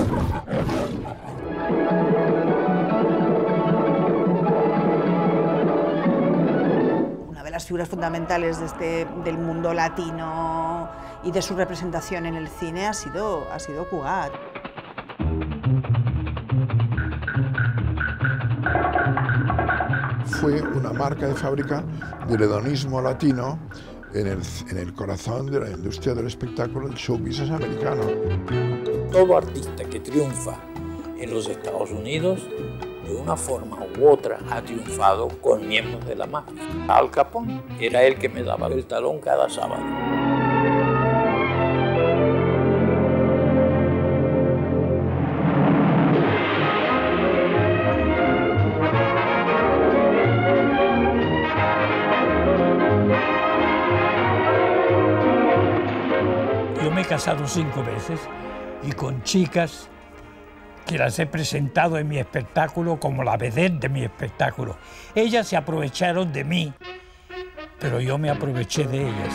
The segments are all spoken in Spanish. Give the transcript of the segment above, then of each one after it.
Una de las figuras fundamentales del mundo latino y de su representación en el cine ha sido Cugat. Fue una marca de fábrica del hedonismo latino en el corazón de la industria del espectáculo, el show business americano. Todo artista que triunfa en los Estados Unidos, de una forma u otra, ha triunfado con miembros de la mafia. Al Capone era el que me daba el talón cada sábado. Yo me he casado 5 veces y con chicas que las he presentado en mi espectáculo como la vedette de mi espectáculo. Ellas se aprovecharon de mí, pero yo me aproveché de ellas.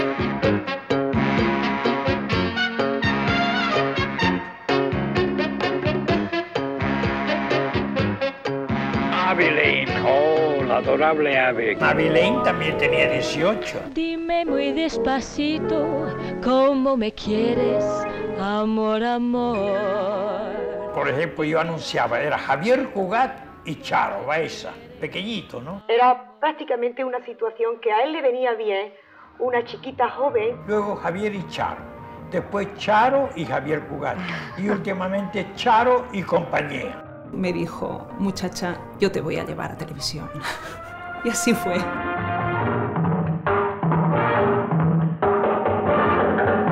Abby Lane, oh, la adorable Abby. Abby Lane también tenía 18. Dime muy despacito cómo me quieres, amor, amor. Por ejemplo, yo anunciaba, era Javier Cugat y Charo Baeza, pequeñito, ¿no? Era prácticamente una situación que a él le venía bien, una chiquita joven. Luego Javier y Charo, después Charo y Javier Cugat, y últimamente Charo y compañía. Me dijo, muchacha, yo te voy a llevar a televisión. Y así fue.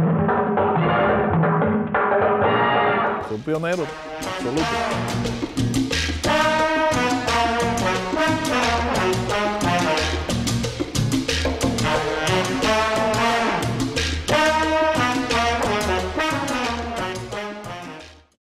Fue un pionero absoluto.